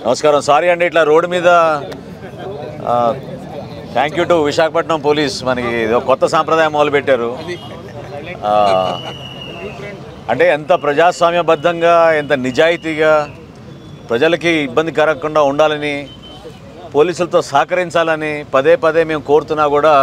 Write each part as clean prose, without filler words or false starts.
నమస్కారం. సారీ అండి, ఇట్లా రోడ్డు మీద thank you to Visakhapatnam police మనకి కొత్త సాంప్రదాయం మొదలుపెట్టారు. అంటే ఎంత ప్రజాస్వామ్యబద్ధంగా ఎంత నిజాయితీగా ప్రజలకి ఇబ్బంది కలగకుండా ఉండాలని పోలీసులతో సహకరించాలని పదే పదే మేము కోరుతున్నా కూడా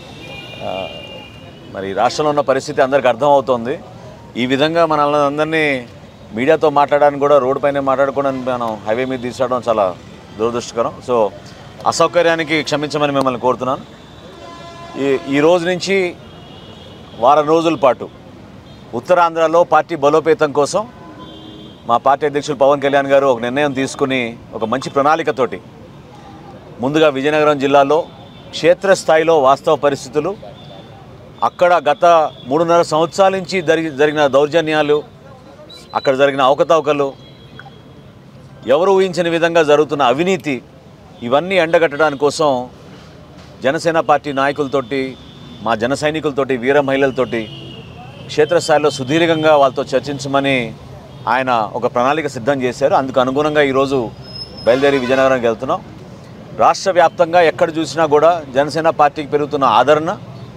మరి రాష్ట్రంలో ఉన్న పరిస్థితి అందరికీ అర్థమవుతోంది. ఈ విధంగా మనల్ని అందరినీ మీడియాతో మాట్లాడడానికి కూడా రోడ్డు పైన మాట్లాడుకోవడానికి మనం హైవే మీద తీసుకురావడం చాలా దురదృష్టకరం. సో అసౌకర్యానికి క్షమించమని మిమ్మల్ని కోరుతున్నాను. ఈ రోజు నుంచి వారం రోజుల పాటు ఉత్తరాంధ్రలో పార్టీ బలోపేతం కోసం మా పార్టీ అధ్యక్షులు పవన్ కళ్యాణ్ గారు ఒక నిర్ణయం తీసుకుని ఒక మంచి ప్రణాళికతోటి ముందుగా విజయనగరం జిల్లాలో క్షేత్రస్థాయిలో వాస్తవ పరిస్థితులు, అక్కడ గత 3.5 సంవత్సరాల నుంచి జరిగిన దౌర్జన్యాలు, అక్కడ జరిగిన అవకతవకలు, ఎవరు ఊహించని విధంగా జరుగుతున్న అవినీతి, ఇవన్నీ ఎండగట్టడానికి కోసం జనసేన పార్టీ నాయకులతోటి, మా జన సైనికులతోటి, వీర మహిళలతోటి క్షేత్రస్థాయిలో సుదీర్ఘంగా వాళ్ళతో చర్చించమని ఆయన ఒక ప్రణాళిక సిద్ధం చేశారు. అందుకు అనుగుణంగా ఈరోజు బయలుదేరి విజయనగరానికి వెళ్తున్నాం. రాష్ట్ర వ్యాప్తంగా ఎక్కడ చూసినా కూడా జనసేన పార్టీకి పెరుగుతున్న ఆదరణ,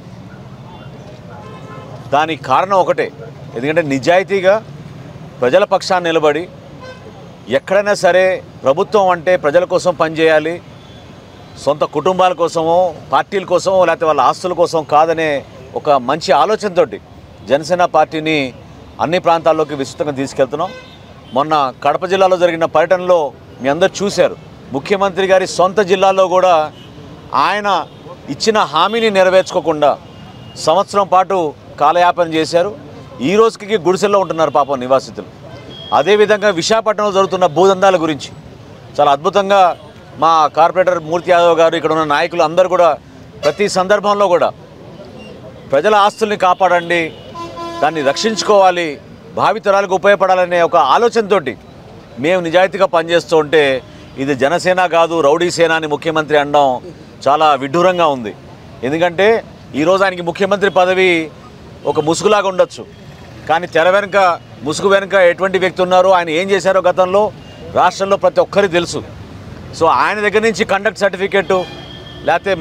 దానికి కారణం ఒకటే. ఎందుకంటే నిజాయితీగా ప్రజల పక్షాన్ని నిలబడి ఎక్కడైనా సరే ప్రభుత్వం అంటే ప్రజల కోసం పనిచేయాలి, సొంత కుటుంబాల కోసమో పార్టీల కోసమో లేకపోతే వాళ్ళ ఆస్తుల కోసం కాదనే ఒక మంచి ఆలోచనతోటి జనసేన పార్టీని అన్ని ప్రాంతాల్లోకి విస్తృతంగా తీసుకెళ్తున్నాం. మొన్న కడప జిల్లాలో జరిగిన పర్యటనలో మీ అందరూ చూశారు. ముఖ్యమంత్రి గారి సొంత జిల్లాలో కూడా ఆయన ఇచ్చిన హామీని నెరవేర్చుకోకుండా సంవత్సరం పాటు కాలయాపన చేశారు. ఈ రోజుకి గుడిసెల్లో ఉంటున్నారు పాపం నివాసితులు. అదేవిధంగా విశాఖపట్నంలో జరుగుతున్న భూదందాల గురించి చాలా అద్భుతంగా మా కార్పొరేటర్ మూర్తి యాదవ్ గారు, ఇక్కడ ఉన్న నాయకులు అందరూ కూడా ప్రతి సందర్భంలో కూడా ప్రజల ఆస్తుల్ని కాపాడండి, దాన్ని రక్షించుకోవాలి, భావితరాలకు ఉపయోగపడాలనే ఒక ఆలోచనతోటి మేము నిజాయితీగా పనిచేస్తూ ఉంటే ఇది జనసేన కాదు రౌడీ సేన అని ముఖ్యమంత్రి అనడం చాలా విడ్డూరంగా ఉంది. ఎందుకంటే ఈరోజు ఆయనకి ముఖ్యమంత్రి పదవి ఒక ముసుగులాగా ఉండొచ్చు, కానీ తెర వెనుక ముసుగు వెనుక ఎటువంటి వ్యక్తి ఉన్నారో, ఆయన ఏం చేశారో గతంలో రాష్ట్రంలో ప్రతి ఒక్కరికి తెలుసు. సో ఆయన దగ్గర నుంచి కండక్ట్ సర్టిఫికెట్ లేకపోతే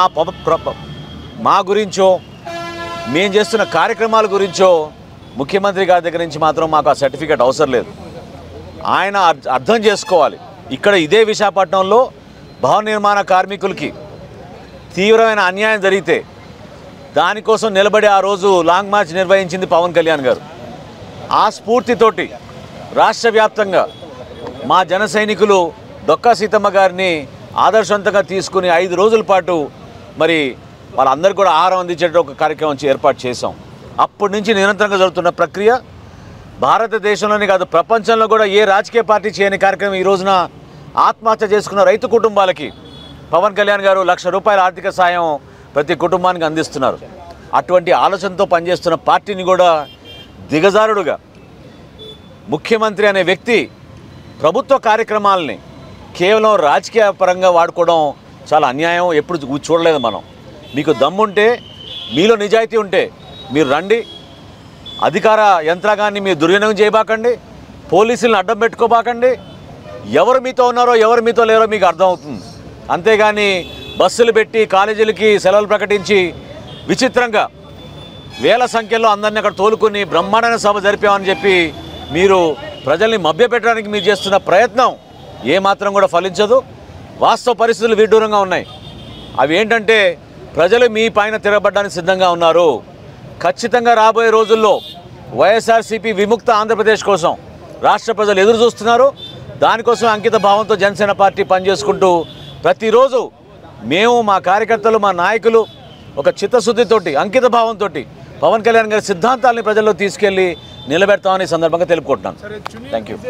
మా గురించో మేము చేస్తున్న కార్యక్రమాల గురించో ముఖ్యమంత్రి గారి దగ్గర నుంచి మాత్రం మాకు ఆ సర్టిఫికెట్ అవసరం లేదు. ఆయన అర్థం చేసుకోవాలి. ఇక్కడ ఇదే విశాఖపట్నంలో భవన నిర్మాణ కార్మికులకి తీవ్రమైన అన్యాయం జరిగితే దానికోసం నిలబడి ఆ రోజు లాంగ్ మార్చ్ నిర్వహించింది పవన్ కళ్యాణ్ గారు. ఆ స్ఫూర్తితోటి రాష్ట్ర వ్యాప్తంగా మా జన సైనికులు డొక్కా సీతమ్మ గారిని ఆదర్శవంతంగా తీసుకుని 5 రోజుల పాటు మరి వాళ్ళందరికీ కూడా ఆహారం అందించే ఒక కార్యక్రమం ఏర్పాటు చేశాం. అప్పటి నుంచి నిరంతరంగా జరుగుతున్న ప్రక్రియ భారతదేశంలోనే కాదు ప్రపంచంలో కూడా ఏ రాజకీయ పార్టీ చేయని కార్యక్రమం ఈ రోజున ఆత్మహత్య చేసుకున్న రైతు కుటుంబాలకి పవన్ కళ్యాణ్ గారు ₹1,00,000 ఆర్థిక సాయం ప్రతి కుటుంబానికి అందిస్తున్నారు. అటువంటి ఆలోచనతో పనిచేస్తున్న పార్టీని కూడా దిగజారుడుగా ముఖ్యమంత్రి అనే వ్యక్తి ప్రభుత్వ కార్యక్రమాలని కేవలం రాజకీయ పరంగా వాడుకోవడం చాలా అన్యాయం. ఎప్పుడు చూడలేదు మనం. మీకు దమ్ముంటే, మీలో నిజాయితీ ఉంటే మీరు రండి, అధికార యంత్రాంగాన్ని మీరు దుర్వినియోగం చేయబాకండి, పోలీసులను అడ్డం పెట్టుకోబాకండి. ఎవరు మీతో ఉన్నారో ఎవరు మీతో లేరో మీకు అర్థమవుతుంది. అంతేగాని బస్సులు పెట్టి కాలేజీలకి సెలవులు ప్రకటించి విచిత్రంగా వేల సంఖ్యలో అందరినీ అక్కడ తోలుకుని బ్రహ్మాండమైన సభ జరిపామని చెప్పి మీరు ప్రజల్ని మభ్యపెట్టడానికి మీరు చేస్తున్న ప్రయత్నం ఏమాత్రం కూడా ఫలించదు. వాస్తవ పరిస్థితులు విడ్డూరంగా ఉన్నాయి. అవి ఏంటంటే ప్రజలు మీ పైన తిరగబడ్డానికి సిద్ధంగా ఉన్నారు. ఖచ్చితంగా రాబోయే రోజుల్లో వైఎస్ఆర్సీపీ విముక్త ఆంధ్రప్రదేశ్ కోసం రాష్ట్ర ప్రజలు ఎదురు చూస్తున్నారు. దానికోసం అంకిత భావంతో జనసేన పార్టీ పనిచేసుకుంటూ ప్రతిరోజు మేము మా కార్యకర్తలు మా నాయకులు ఒక చిత్తశుద్ధితోటి అంకిత భావంతో పవన్ కళ్యాణ్ గారి సిద్ధాంతాలని ప్రజల్లో తీసుకెళ్లి నిలబెడతామని సందర్భంగా తెలుపుకుంటున్నాను. Thank you.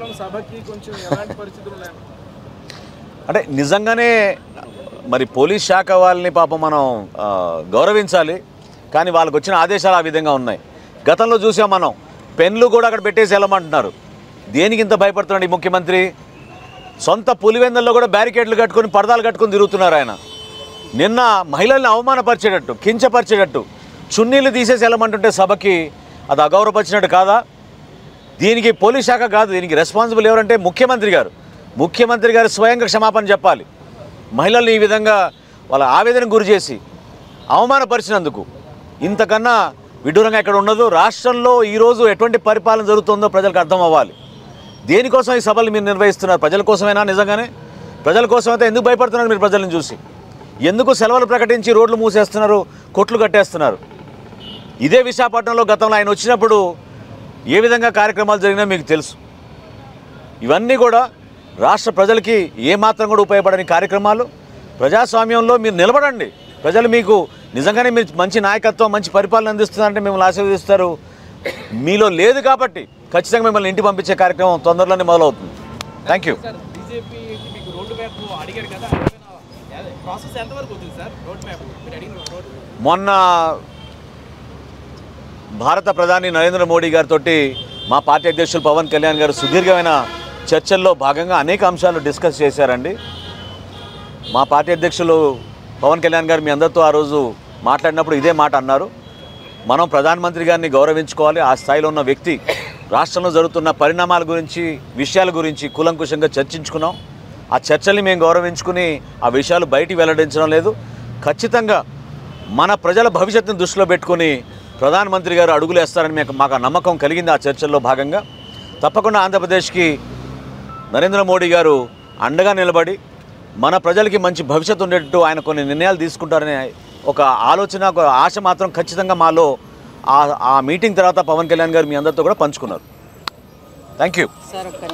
అంటే నిజంగానే మరి పోలీస్ శాఖ వాళ్ళని పాపం మనం గౌరవించాలి, కానీ వాళ్ళకు వచ్చిన ఆదేశాలు ఆ విధంగా ఉన్నాయి. గతంలో చూసాం మనం, పెన్లు కూడా అక్కడ పెట్టేసి వెళ్ళమంటున్నారు. దేనికి ఇంత భయపడుతున్నాడు ఈ ముఖ్యమంత్రి? సొంత పులివెందుల్లో కూడా బ్యారికేడ్లు కట్టుకొని పరదాలు కట్టుకొని తిరుగుతున్నారు ఆయన. నిన్న మహిళల్ని అవమానపరిచేటట్టు కించపరిచేటట్టు చున్నీలు తీసేసి వెళ్ళమంటుంటే సభకి అది అగౌరవపరిచినట్టు కాదా? దీనికి పోలీస్ శాఖ కాదు, దీనికి రెస్పాన్సిబుల్ ఎవరంటే ముఖ్యమంత్రి గారు. ముఖ్యమంత్రి గారు స్వయంగా క్షమాపణ చెప్పాలి. మహిళల్ని ఈ విధంగా వాళ్ళ ఆవేదనకు గురి చేసి అవమానపరిచినందుకు ఇంతకన్నా విడ్డూరంగా ఎక్కడ ఉండదు. రాష్ట్రంలో ఈరోజు ఎటువంటి పరిపాలన జరుగుతుందో ప్రజలకు అర్థం అవ్వాలి. దేనికోసం ఈ సభలు మీరు నిర్వహిస్తున్నారు? ప్రజల కోసమేనా? నిజంగానే ప్రజల కోసం అయితే ఎందుకు భయపడుతున్నారు మీరు? ప్రజలను చూసి ఎందుకు సెలవులు ప్రకటించి రోడ్లు మూసేస్తున్నారు, కొట్లు కట్టేస్తున్నారు? ఇదే విశాఖపట్నంలో గతంలో ఆయన వచ్చినప్పుడు ఏ విధంగా కార్యక్రమాలు జరిగినా మీకు తెలుసు. ఇవన్నీ కూడా రాష్ట్ర ప్రజలకి ఏమాత్రం కూడా ఉపయోగపడని కార్యక్రమాలు. ప్రజాస్వామ్యంలో మీరు నిలబడండి. ప్రజలు మీకు నిజంగానే మీరు మంచి నాయకత్వం, మంచి పరిపాలన అందిస్తున్నారంటే మిమ్మల్ని ఆశీర్వదిస్తారు. మీలో లేదు కాబట్టి ఖచ్చితంగా మిమ్మల్ని ఇంటికి పంపించే కార్యక్రమం తొందరలోనే మొదలవుతుంది. Thank you. మొన్న భారత ప్రధాని నరేంద్ర మోడీ గారితో మా పార్టీ అధ్యక్షులు పవన్ కళ్యాణ్ గారు సుదీర్ఘమైన చర్చల్లో భాగంగా అనేక అంశాలు డిస్కస్ చేశారండి. మా పార్టీ అధ్యక్షులు పవన్ కళ్యాణ్ గారు మీ అందరితో ఆ రోజు మాట్లాడినప్పుడు ఇదే మాట అన్నారు. మనం ప్రధానమంత్రి గారిని గౌరవించుకోవాలి. ఆ స్థాయిలో ఉన్న వ్యక్తి రాష్ట్రంలో జరుగుతున్న పరిణామాల గురించి, విషయాల గురించి కూలంకుషంగా చర్చించుకున్నాం. ఆ చర్చల్ని మేము గౌరవించుకుని ఆ విషయాలు బయటికి వెల్లడించడం లేదు. ఖచ్చితంగా మన ప్రజల భవిష్యత్తును దృష్టిలో పెట్టుకుని ప్రధానమంత్రి గారు అడుగులేస్తారని మాకు ఆ నమ్మకం కలిగింది. ఆ చర్చల్లో భాగంగా తప్పకుండా ఆంధ్రప్రదేశ్కి నరేంద్ర మోడీ గారు అండగా నిలబడి మన ప్రజలకి మంచి భవిష్యత్తు ఉండేటట్టు ఆయన కొన్ని నిర్ణయాలు తీసుకుంటారనే ఒక ఆలోచన, ఒక ఆశ మాత్రం ఖచ్చితంగా మాలో ఆ మీటింగ్ తర్వాత పవన్ కళ్యాణ్ గారు మీ అందరితో కూడా పంచుకున్నారు. Thank you.